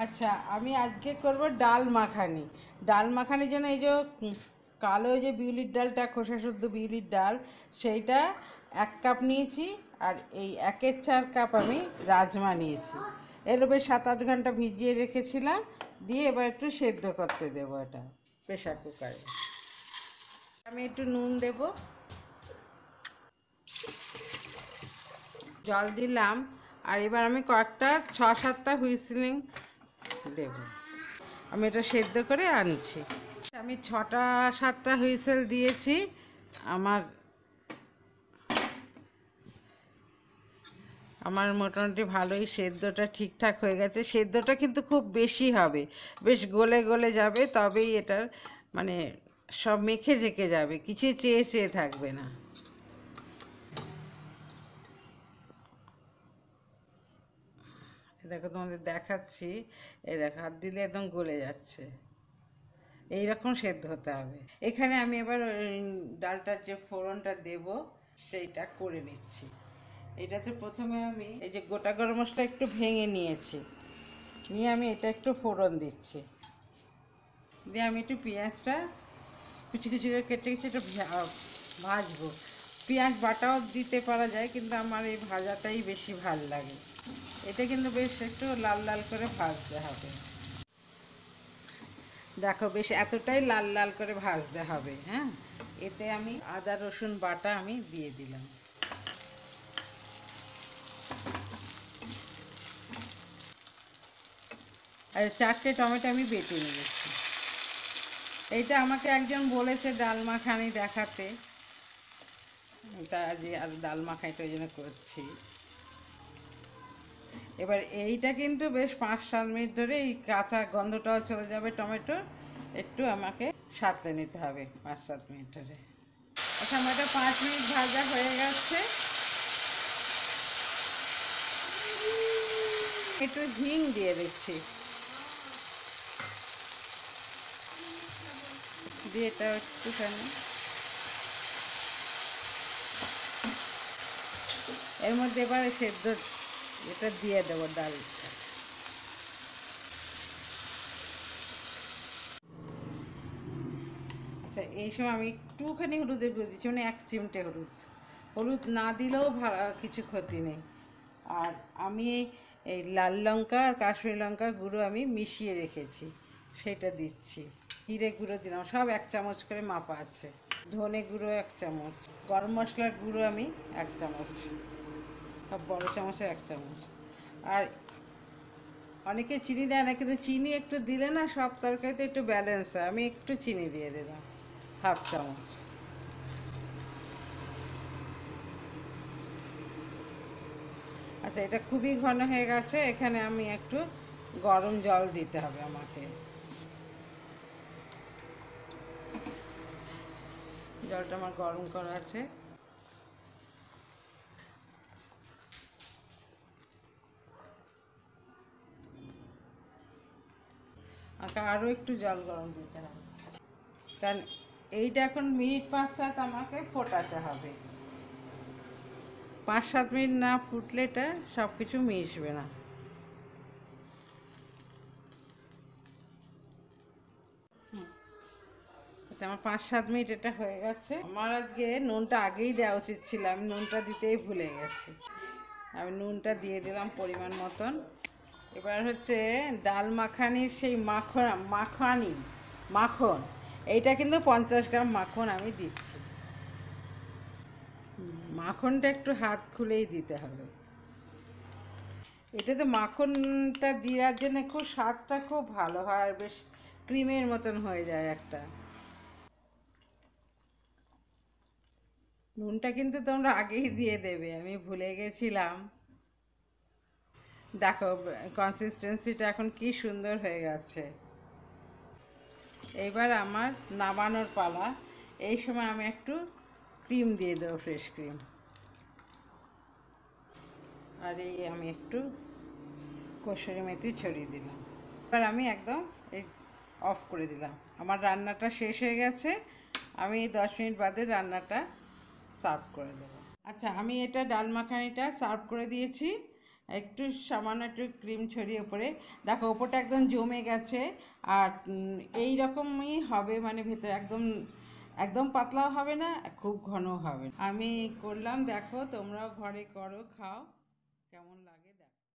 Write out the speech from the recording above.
আচ্ছা, আমি আজকে করব ডাল মাখানি। ডাল মাখানির জন্য এই যে কালো যে বিউলির ডালটা, খোসা শুদ্ধ বিউলির ডাল, সেইটা 1 কাপ নিয়েছি। আর এই 1/4 কাপ আমি রাজমা নিয়েছি। এর বেশ 7-8 ঘন্টা ভিজিয়ে রেখেছিলাম। দিয়ে এবার একটু সেদ্ধ করতে দেবো এটা প্রেশার কুকারে। আমি একটু নুন দেব, জল দিলাম। আর এবার আমি কয়েকটা 6-7টা হুইসেলিং দেব। আমি এটা সেদ্ধ করে আনছি। আমি 6-7টা হুইসেল দিয়েছি। আমার আমার মোটামুটি ভালোই সেদ্ধটা ঠিকঠাক হয়ে গেছে। সেদ্ধটা কিন্তু খুব বেশি হবে, বেশ গলে গলে যাবে, তবেই এটার মানে সব মেখে জেকে যাবে, কিছুই চেয়ে চেয়ে থাকবে না। দেখো তোমাদের দেখাচ্ছি, এই দেখো হাত দিলে একদম গলে যাচ্ছে। এইরকম সেদ্ধ হতে হবে। এখানে আমি এবার ডালটার যে ফোড়নটা দেব সেইটা করে নিচ্ছি। এটাতে প্রথমে আমি এই যে গোটা গরম মশলা একটু ভেঙে নিয়েছি, নিয়ে আমি এটা একটু ফোড়ন দিচ্ছি। দিয়ে আমি একটু পেঁয়াজটা কুচি কুচি করে কেটে কেটে একটু ভাজবো। পেঁয়াজ বাটাও দিতে পারা যায়, কিন্তু আমার এই ভাজাটাই বেশি ভাল লাগে। এটা কিন্তু বেশ একটু লাল লাল করে ভাজতে হবে। দেখো বেশ এতটাই লাল লাল করে ভাজতে হবে। হ্যাঁ, এতে আমি আদা রসুন বাটা আমি দিয়ে দিলাম। আর 4টে টমেটো আমি বেটে নিয়েছি। এইটা আমাকে একজন বলেছে ডাল মাখানি দেখাতে, তা যে আর ডাল মাখানিটা ওই জন্য করছি। এবার এইটা কিন্তু বেশ 5-7 মিনিট ধরে এই কাঁচা গন্ধটাও চলে যাবে টমেটো, একটু আমাকে সাঁতলে নিতে হবে 5-7 মিনিট ধরে। আচ্ছা, আমার এটা 5 মিনিট ভাজা হয়ে গেছে। একটু হিং দিয়ে দিচ্ছি, দিয়ে এটা একটুখানি এর মধ্যে এবার সেদ্ধ এটা দিয়ে দেবো ডালটা। আচ্ছা, এই সময় আমি একটুখানি হলুদের গুঁড়ো দিচ্ছি, মানে 1 চিমটে হলুদ। হলুদ না দিলেও কিছু ক্ষতি নেই। আর আমি এই লাল লঙ্কা আর কাশ্মীরি লঙ্কা গুঁড়ো আমি মিশিয়ে রেখেছি, সেটা দিচ্ছি। জিরে গুঁড়ো দিলাম, সব 1 চামচ করে মাপা আছে। ধনে গুঁড়ো 1 চামচ, গরম মশলার গুঁড়ো আমি 1 চামচ, সব বড় চামচের 1 চামচ। আর অনেকে চিনি দেয় না, কিন্তু চিনি একটু দিলে না সব তরকারিতে একটু ব্যালেন্স হয়। আমি একটু চিনি দিয়ে দিলাম, 1/2 চামচ। আচ্ছা, এটা খুবই ঘন হয়ে গেছে। এখানে আমি একটু গরম জল দিতে হবে আমাকে। জলটা আমার গরম করা আছে। আমাকে আরও একটু জল গরম দিতে হবে, কারণ এইটা এখন মিনিট 5-7 আমাকে ফোটাতে হবে। 5-7 মিনিট না ফুটলে এটা সব কিছু মিশবে না। আচ্ছা, আমার 5-7 মিনিট এটা হয়ে গেছে। আমার আজকে নুনটা আগেই দেওয়া উচিত ছিল, আমি নুনটা দিতেই ভুলে গেছি। আমি নুনটা দিয়ে দিলাম পরিমাণ মতন। এবার হচ্ছে ডাল মাখানির সেই মাখন, এইটা কিন্তু 50 গ্রাম মাখন আমি দিচ্ছি। মাখনটা একটু হাত খুলেই দিতে হবে। এটাতে মাখনটা দেওয়ার জন্য খুব স্বাদটা খুব ভালো হয়, আর বেশ ক্রিমের মতন হয়ে যায় একটা। নুনটা কিন্তু তোমরা আগেই দিয়ে দেবে, আমি ভুলে গেছিলাম। দেখো কনসিস্টেন্সিটা এখন কি সুন্দর হয়ে গেছে। এইবার আমার নামানোর পালা। এই সময় আমি একটু ক্রিম দিয়ে দেবো, ফ্রেশ ক্রিম। আর এই আমি একটু কসুরি মেথি ছড়িয়ে দিলাম। এবার আমি একদম এই অফ করে দিলাম। আমার রান্নাটা শেষ হয়ে গেছে। আমি 10 মিনিট বাদে রান্নাটা সার্ভ করে দেবো। আচ্ছা, আমি এটা ডাল মাখানিটা সার্ভ করে দিয়েছি। একটু সামান্য একটু ক্রিম ছড়িয়ে ওপরে, দেখো ওপরটা একদম জমে গেছে। আর এই রকমই হবে, মানে ভেতরে একদম একদম পাতলাও হবে না, খুব ঘনও হবে না। আমি করলাম, দেখো তোমরাও ঘরে করো, খাও, কেমন লাগে।